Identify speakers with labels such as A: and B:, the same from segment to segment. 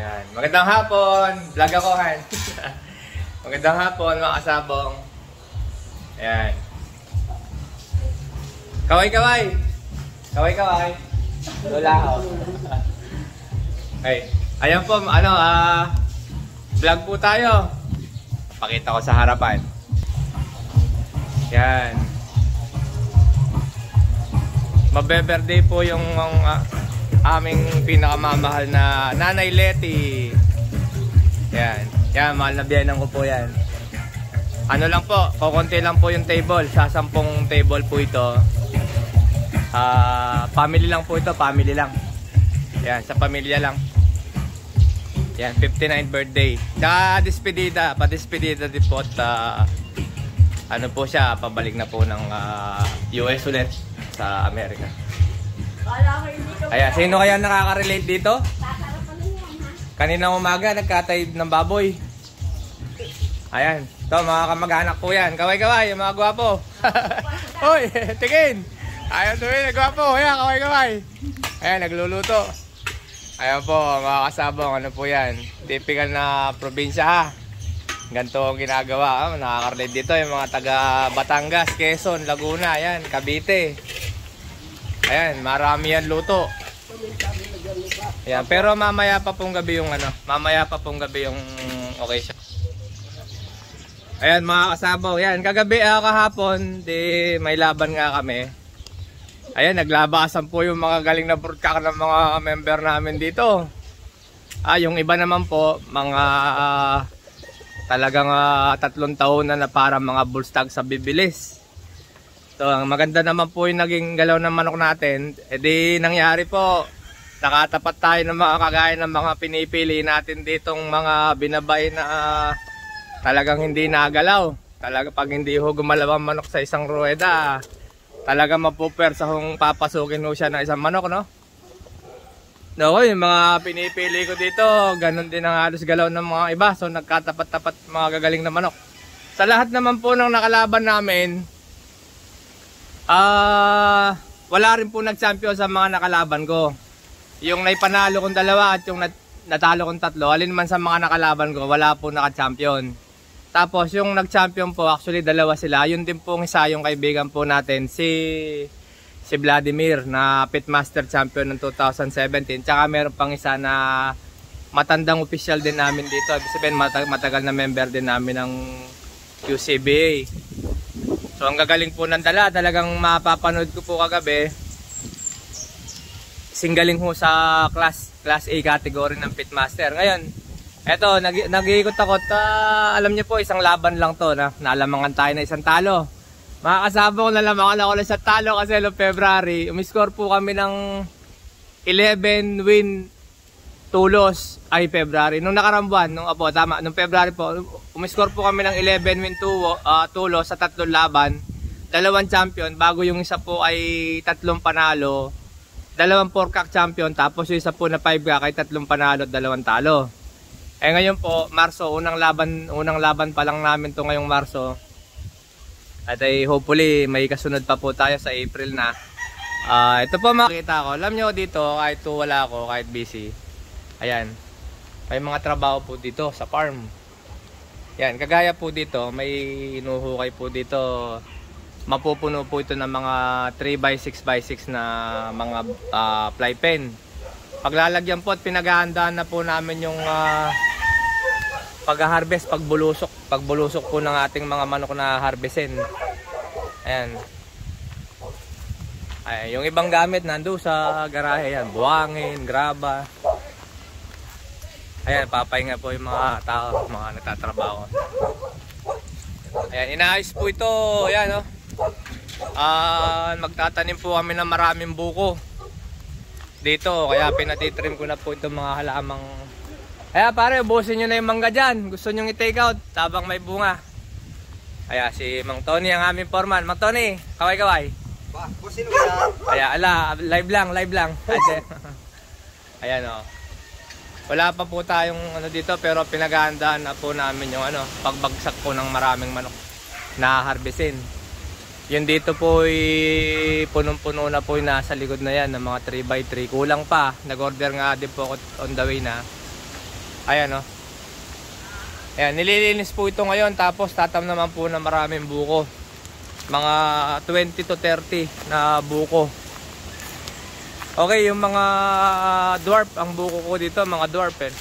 A: Ayan. Magandang hapon. Vlog ako, Han. Magandang hapon, mga kasabong. Ayan. Kaway-kaway. Kaway-kaway. Lola ako. Okay. Ayan po, vlog po tayo. Pakita ko sa harapan. Yan. Mabe-birthday po yung aming pinakamamahal na Nanay Letty. Yan. Yan, mahal na biyanan ko po yan. Ano lang po, kukunti lang po yung table. Sa 10 table po ito. Family lang po ito, family lang. Yan, sa pamilya lang. Yan, 59th birthday. Tsaka despedida, pa-despedida din po at ano po siya, pabalik na po ng US ulit sa Amerika. Ayan, sino kaya nakaka-relate dito? Kaninang umaga, nagkatay ng baboy. Ayan, ito mga kamag-anak po yan. Kaway-kaway, yung mga gwapo. Hoy, tingin. Ayan tuwin, nagwapo. Ayan, kaway-kaway. Ayan, nagluluto. Ayan po, mga kasabong, ano po yan. Typical na probinsya ha. Ganito ang ginagawa. Nakaka-relate dito yung mga taga Batangas, Quezon, Laguna, ayan, Cavite. Ayan, marami yan luto. Ayan, pero mamaya pa pong gabi yung occasion. Ayan mga kasabaw, yan, kagabi kahapon, di may laban nga kami. Ayan, naglabasan po yung mga galing na broadcast ng mga member namin dito. Yung iba naman po, mga talagang 3 taon na para mga bullstag sa bibilis. So, ang maganda naman po yung naging galaw ng manok natin. E di nangyari po, nakatapat tayo ng mga kagaya ng mga pinipili natin ditong mga binabay na talagang hindi nagalaw. Talaga pag hindi ho gumalaw ang manok sa isang rueda, talaga mapupersa kung papasukin ho siya ng isang manok, no? No, yung mga pinipili ko dito, ganun din ang halos galaw ng mga iba. So, nagkatapat-tapat mga gagaling na manok. Sa lahat naman po ng nakalaban namin, wala rin po nag-champion sa mga nakalaban ko. Yung naipanalo kong 2 at yung natalo kong 3, alin man sa mga nakalaban ko, wala po naka-champion. Tapos yung nag-champion po, actually 2 sila. Yun din po isa yung kaibigan po natin, si Vladimir na Pitmaster Champion ng 2017. Tsaka meron pang isa na matandang official din namin dito. Ibig sabihin matagal na member din namin ng QCBA. So ang gagaling po ng talagang mapapanood ko po kagabi. Singgaling ho sa class A category ng Pitmaster. Ngayon, eto, nag-iikot ako. Alam niyo po, isang laban lang to. Naalamangan tayo na isang talo. Mga kasabong, nalamangan ako na sa talo kasi noong February. Umiscore po kami ng 11 win tulos. Ay, February. Nung nakarambuan, nung February po, umiscore po kami ng 11 win tulos sa 3 laban. 2 champion, bago yung isa po ay 3 panalo. 2 4-cack champion, tapos yung isa po na 5-cack ay 3 panalo at 2 talo. Eh ngayon po, Marso, unang laban pa lang namin to ngayong Marso. At ay hopefully may kasunod pa po tayo sa April na. Ito po makikita ko. Alam nyo dito, kahit wala ako, kahit busy. Ayan, may mga trabaho po dito sa farm. Yan, kagaya po dito, may inuhukay po dito. Mapupuno po ito ng mga 3x6x6 na mga fly pen. Paglalagyan po at pinaghahandaan na po namin yung pag-harvest, pagbulusok po ng ating mga manok na harvestin. Ayan. Ayan, yung ibang gamit nando sa garahe, yan, buhangin, graba. Ayan, papahinga po yung mga tao, mga nagtatrabaho. Ayan, inaayos po ito. Ayan, oh. Magtatanim po kami ng maraming buko dito, kaya pinatitrim ko na po itong mga halamang. Kaya pare, ubusin nyo na yung mangga dyan. Gusto nyo i-take out tabang may bunga. Kaya si Mang Tony ang aming foreman. Mang Tony, kaway-kaway.
B: Busin mo yan.
A: Kaya live lang. Ayan o. Wala pa po tayong dito, pero pinaghahandaan na po namin yung pagbagsak po ng maraming manok na harvestin. Yun dito po punong-puno na po yung nasa likod na yan ng mga 3x3. Kulang pa. Nag-order nga din po ako on the way na. Ayan, oh. Ayan, nililinis po ito ngayon. Tapos tatam naman po na maraming buko. Mga 20 to 30 na buko. Okay, yung mga dwarf, ang buko ko dito, mga dwarf eh.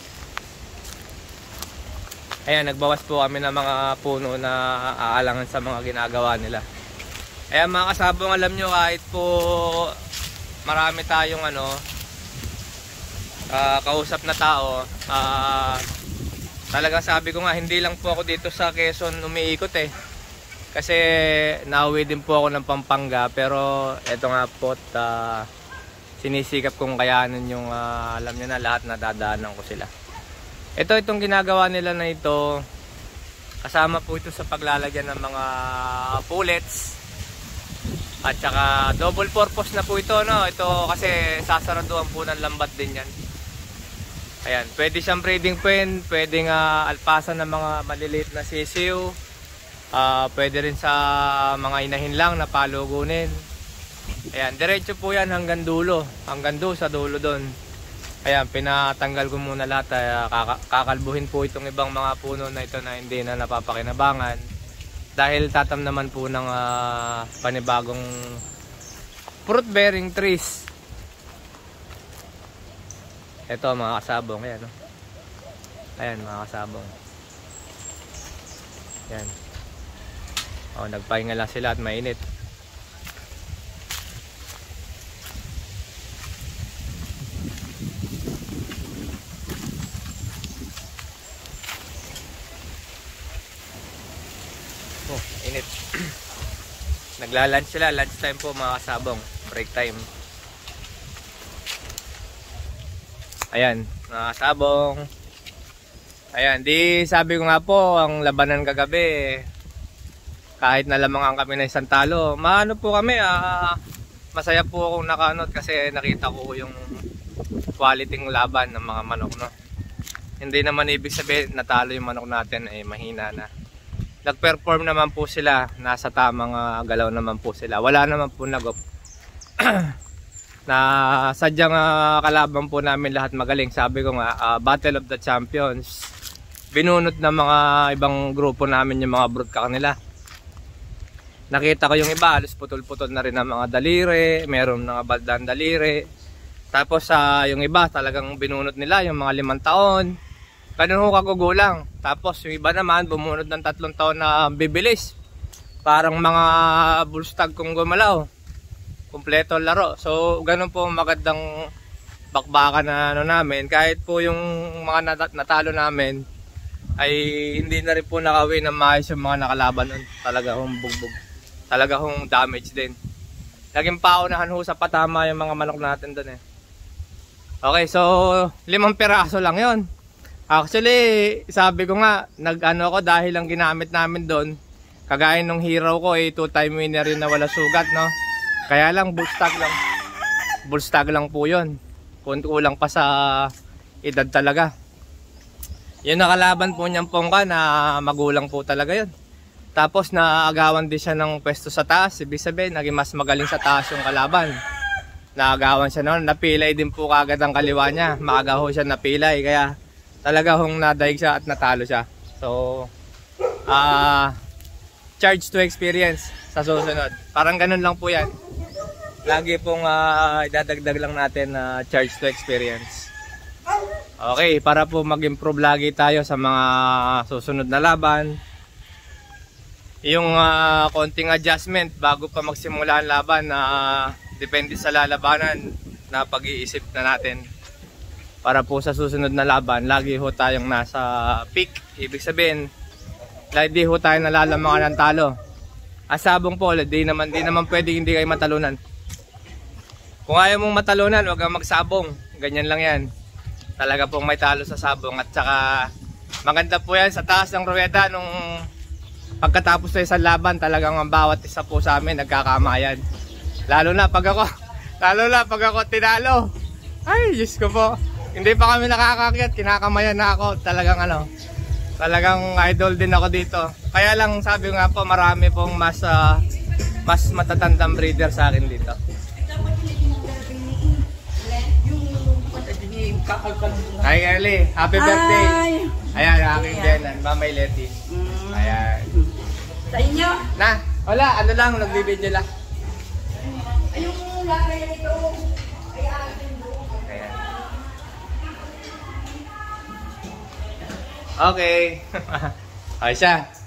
A: Ayan, nagbawas po kami ng mga puno na aalangan sa mga ginagawa nila. Ayan mga kasabong, alam nyo, kahit po marami tayong kausap na tao, talagang sabi ko nga, hindi lang po ako dito sa Quezon umiikot eh. Kasi nauwi din po ako ng Pampanga, pero eto nga po, sinisikap kong kayanin yung alam nyo na lahat na dadaanan ko sila. Itong ginagawa nila na ito, kasama po ito sa paglalagyan ng mga pullets. At saka double purpose na po ito, no? Ito kasi sasaraduhan po ng lambat din yan. Ayan, pwede siyang breeding pen, pwedeng alpasan ng mga maliliit na sisiw. Pwede rin sa mga inahin lang na palugunin. Ayan, diretso po yan hanggang dulo. Hanggang doon sa dulo doon. Ayan, pinatanggal ko muna lahat. Kakalbuhin po itong ibang mga puno na ito na hindi na napapakinabangan. Dahil tatam naman po ng panibagong fruit bearing trees. Ito mga kasabong. Ayan, oh. Ayan mga kasabong. Ayan. Oh, nagpahinga lang sila at mainit. Oh, init. Nagla-lunch sila, lunch time po mga kasabong, break time. Ayan, mga kasabong. Ayan, di sabi ko nga po, ang labanan kagabi, kahit nalamangan kami na isang talo, maano po kami, masaya po akong nakaanot kasi nakita ko yung quality ng laban ng mga manok, no. Hindi naman ibig sabihin natalo yung manok natin ay mahina na. Nag-perform naman po sila, nasa tamang galaw naman po sila. Wala naman po nagop. Na sadyang kalaban po namin lahat magaling. Sabi ko nga, Battle of the Champions. Binunot ng mga ibang grupo namin yung mga broodcock nila. Nakita ko yung iba, halos putol-putol na rin ang mga daliri, meron mga baldang daliri. Tapos yung iba talagang binunot nila yung mga 5 taon. Ganun ho kagugulang. Tapos yung iba naman bumunot ng 3 taon na bibilis. Parang mga bullstag kung gumalaw. Kompleto laro. So ganun po magandang bakbakan na namin. Kahit po yung mga natalo namin ay hindi na rin po nakawin ng maayos yung mga nakalaban nun. Talaga hong bugbog. Talaga hong damage din. Naging paunahan ho sa patama yung mga manok natin dun eh. Okay, so 5 piraso lang yon. Actually, sabi ko nga, nag-ano ako dahil ang ginamit namin doon, kagaya nung hero ko ay 2-time winner yun na wala sugat, no? Kaya lang, bullstag lang. Bullstag lang po yun. Kulang pa sa edad talaga. Yung nakalaban po niyang pongka na magulang po talaga yun. Tapos naagawan din siya ng pwesto sa taas. Ibig sabihin, naging mas magaling sa taas yung kalaban. Naagawan siya noon. Napilay din po kagad ang kaliwa niya. Maaga ho siya napilay. Kaya talaga hong nadaig siya at natalo siya. So, charge to experience sa susunod. Parang ganun lang po yan. Lagi pong idadagdag lang natin na charge to experience. Okay, para po mag-improve lagi tayo sa mga susunod na laban. Yung konting adjustment bago pa magsimula ang laban na depende sa lalabanan na pag-iisip na natin. Para po sa susunod na laban, lagi ho tayong nasa peak. Ibig sabihin, lagi ho tayo nalalamangan ng talo. Asabong po, di naman pwede hindi kayo matalunan. Kung ayaw mong matalunan, huwag kang magsabong. Ganyan lang yan. Talaga pong may talo sa sabong. At saka, maganda po yan sa taas ng ruweda. Nung pagkatapos na isang laban, talagang ang bawat isa po sa amin nagkakamayan. Lalo na pag ako tinalo. Ay, Diyos ko po. Hindi pa kami nakakakyat, kinakamayan na ako. Talagang idol din ako dito. Kaya lang sabi nga po, marami pong mas matatandang breeder sa akin dito. Hi, Ellie. Happy birthday. Ayan, aking din. Mamay Letty. Ayan.
B: Sa inyo?
A: Na, wala. Ano lang, nagbibideo lang.
B: Yung lagay nito. Ayan.
A: Ayan. Okay. Ay siya.